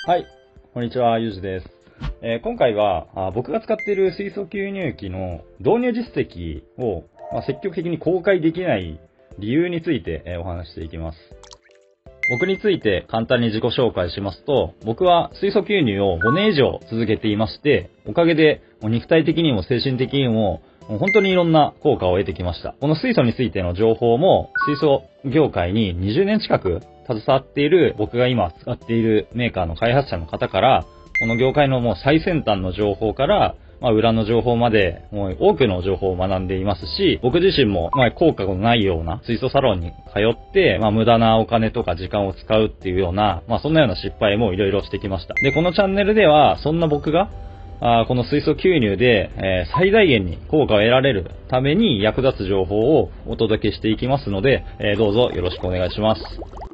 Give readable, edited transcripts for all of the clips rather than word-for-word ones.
はい、こんにちは、ゆうじです。今回は僕が使っている水素吸入器の導入実績を、積極的に公開できない理由について、お話していきます。僕について簡単に自己紹介しますと、僕は水素吸入を5年以上続けていまして、おかげで肉体的にも精神的にも本当にいろんな効果を得てきました。この水素についての情報も水素業界に20年近く携わっている僕が今使っているメーカーの開発者の方から、この業界のもう最先端の情報から、裏の情報まで、もう多くの情報を学んでいますし、僕自身も、効果のないような水素サロンに通って、無駄なお金とか時間を使うっていうような、そんなような失敗もいろいろしてきました。で、このチャンネルでは、そんな僕が、この水素吸入で、最大限に効果を得られるために役立つ情報をお届けしていきますので、どうぞよろしくお願いします。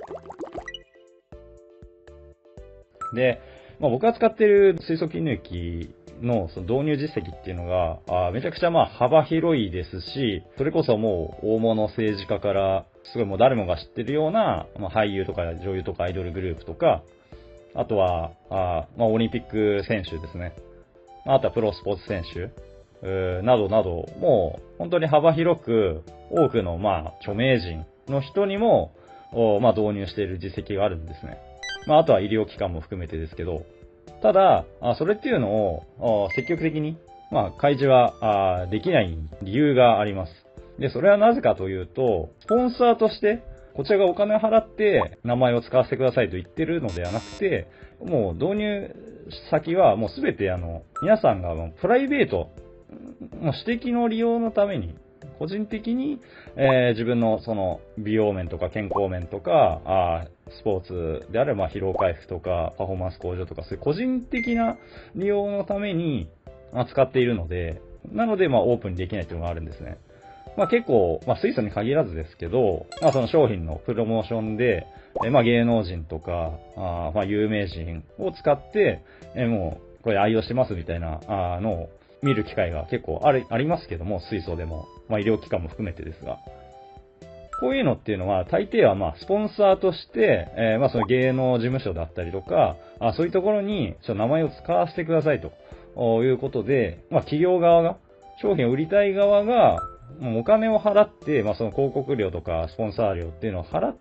で、僕が使っている水素吸入器のその導入実績っていうのが、めちゃくちゃ幅広いですし、それこそもう大物政治家から、すごいもう誰もが知ってるような、俳優とか女優とかアイドルグループとか、あとは、オリンピック選手ですね。あとはプロスポーツ選手、などなど、もう本当に幅広く多くの著名人の人にも、導入している実績があるんですね。あとは医療機関も含めてですけど、ただ、それっていうのを積極的に、開示はできない理由があります。で、それはなぜかというと、スポンサーとして、こちらがお金を払って名前を使わせてくださいと言ってるのではなくて、もう導入先はもうすべて皆さんがプライベート、私的の利用のために、個人的に、自分のその美容面とか健康面とか、スポーツであれば疲労回復とかパフォーマンス向上とかそういう個人的な利用のために使っているので、なのでオープンにできないというのがあるんですね。結構、水素に限らずですけど、その商品のプロモーションで、芸能人とか、有名人を使って、もうこれ愛用してますみたいなのを見る機会が結構ありますけども、水素でも、医療機関も含めてですが。こういうのっていうのは、大抵はスポンサーとして、その芸能事務所だったりとか、そういうところに名前を使わせてくださいということで、企業側が、商品を売りたい側が、お金を払って、その広告料とかスポンサー料っていうのを払って、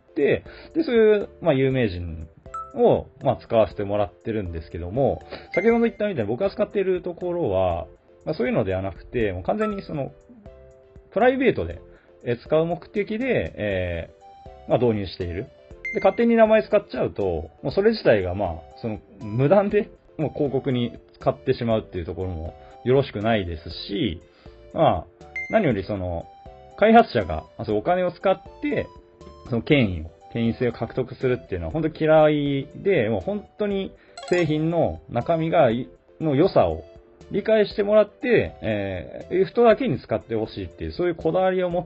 で、そういう、有名人を、使わせてもらってるんですけども、先ほど言ったみたいに僕が使っているところは、そういうのではなくて、もう完全にその、プライベートで使う目的で、導入している。で、勝手に名前使っちゃうと、もうそれ自体がその、無断で、もう広告に使ってしまうっていうところもよろしくないですし、何よりその、開発者が、そのお金を使って、その権威性を獲得するっていうのは本当に嫌いで、もう本当に製品の中身の良さを理解してもらって、人だけに使ってほしいっていう、そういうこだわりを持って、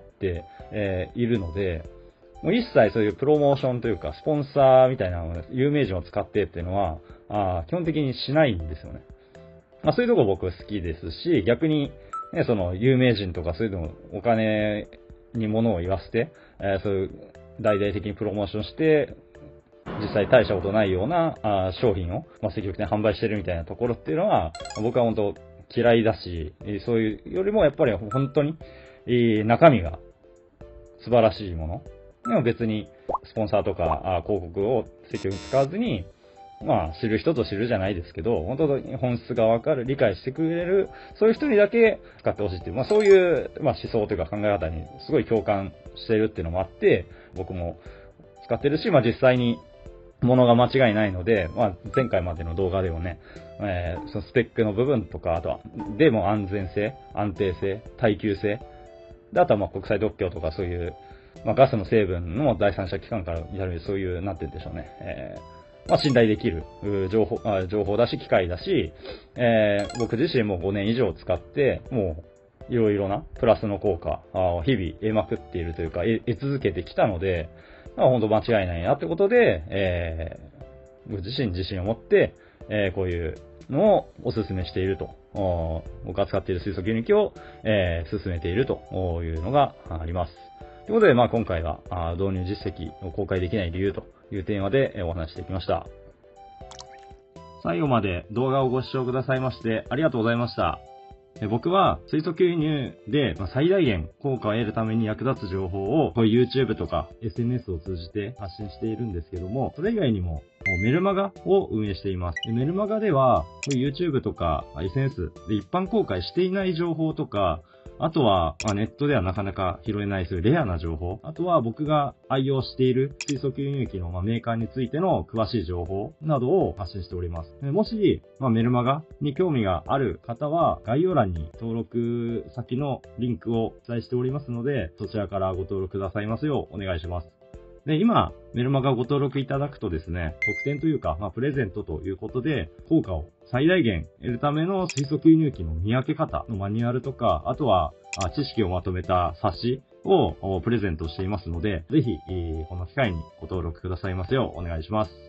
いるので、もう一切そういうプロモーションというか、スポンサーみたいな有名人を使ってっていうのは、基本的にしないんですよね。そういうとこ僕好きですし、逆に、その有名人とかそういうのをお金に物を言わせて、そういう大々的にプロモーションして、実際大したことないような商品を積極的に販売してるみたいなところっていうのは、僕は本当嫌いだし、そういうよりもやっぱり本当に中身が素晴らしいもの。でも別にスポンサーとか広告を積極的に使わずに、知る人ぞ知るじゃないですけど、本当に本質がわかる、理解してくれる、そういう人にだけ使ってほしいっていう、そういう、思想というか考え方にすごい共感してるっていうのもあって、僕も使ってるし、実際に物が間違いないので、前回までの動画でもね、そのスペックの部分とか、あとは、でも安全性、安定性、耐久性、であとは国際特許とかそういう、ガスの成分の第三者機関からやる、そういう、なんて言うんでしょうね、信頼できる情報だし、機械だし、僕自身も5年以上使って、もう、いろいろなプラスの効果を日々得まくっているというか、得続けてきたので、本当間違いないなってことで、僕自身自信を持って、こういうのをお勧めしていると。僕が使っている水素吸入器を、勧めているというのがあります。ということで、今回は導入実績を公開できない理由というテーマでお話してきました。 最後まで動画をご視聴くださいましてありがとうございました。僕は水素吸入で最大限効果を得るために役立つ情報をこういう YouTube とか SNS を通じて発信しているんですけども、それ以外にもメルマガを運営しています。メルマガでは YouTube とか SNS で一般公開していない情報とか、あとは、ネットではなかなか拾えないそういうレアな情報。あとは僕が愛用している水素吸入器のメーカーについての詳しい情報などを発信しております。もし、メルマガに興味がある方は、概要欄に登録先のリンクを記載しておりますので、そちらからご登録くださいますようお願いします。で、今、メルマガをご登録いただくとですね、特典というか、プレゼントということで、効果を最大限得るための水素吸入器の見分け方のマニュアルとか、あとは、知識をまとめた冊子をプレゼントしていますので、ぜひ、この機会にご登録くださいますようお願いします。